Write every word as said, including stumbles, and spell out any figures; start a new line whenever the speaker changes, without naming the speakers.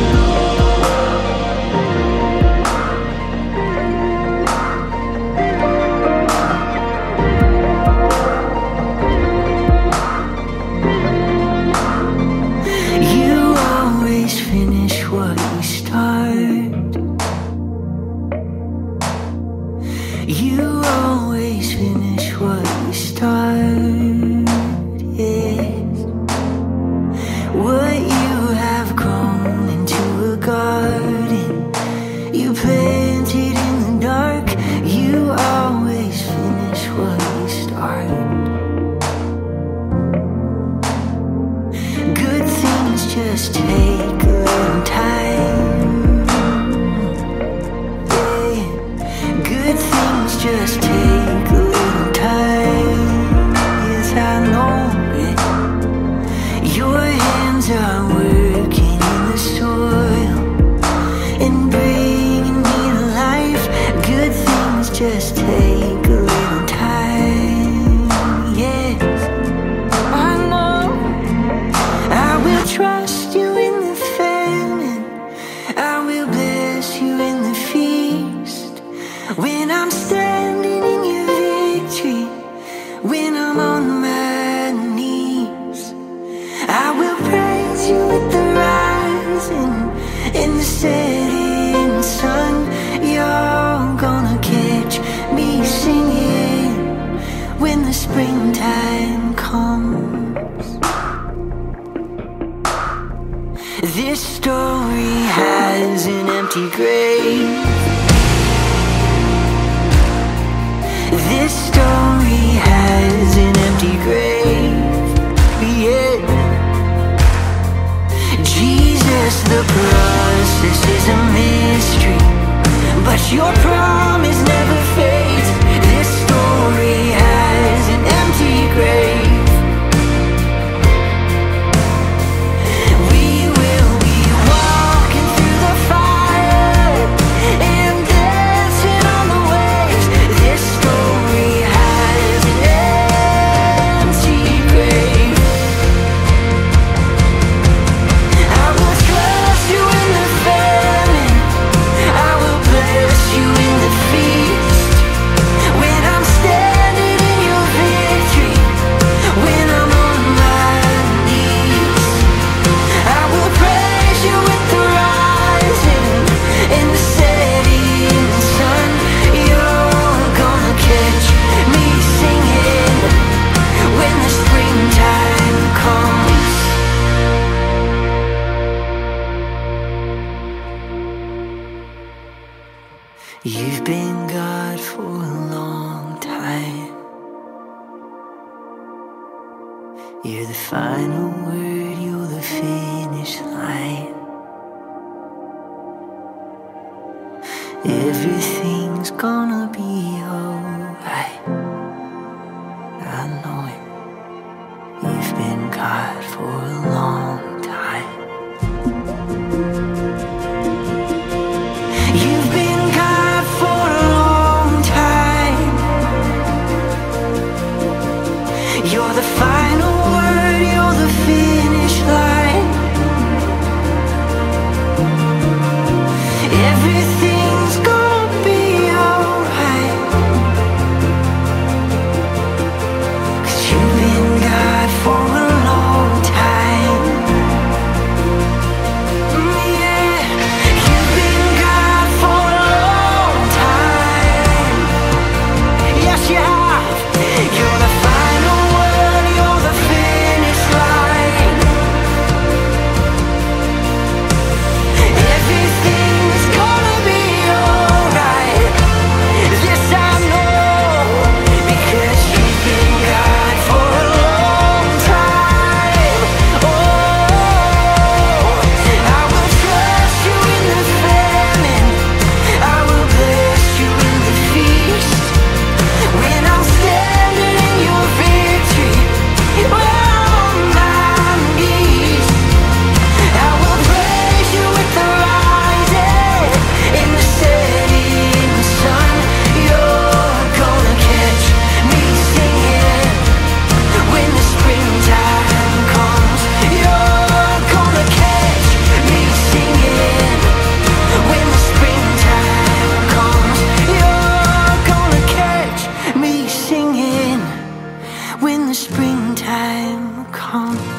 You always finish what you start. Yes, what you have grown into a garden you planted in the dark. You always finish what you start. Good things just take a little time. Just take a little time. Yes, I know it. Your hands are working in the soil and bringing me to life. Good things just take a little time. Yes, I know. I will trust you in the famine. I will bless you in the feast. When I'm standing in your victory, when I'm on my knees, I will praise you with the rising and the setting sun. You're gonna catch me singing when the springtime comes. This story has an empty grave. This story has an empty grave, yeah. Jesus, the process is a mystery, but your promise never fades. This story has an empty grave. We will be walking through the fire and dancing on the waves. This story has an empty grave. I will trust you in the famine. I will bless you in the feast. When I'm standing in your victory, when I'm on my knees, I will praise you with the rising and the setting sun. You're gonna catch me singing when the springtime comes. You've been God for a long time. You're the final word, you're the finish line. Everything's gonna be alright. I know it. You've been God for a long time. You've been God for a long time. You're the final word, you're the finish line. Everything's gonna be alright, 'cause you've been God for a long time. home.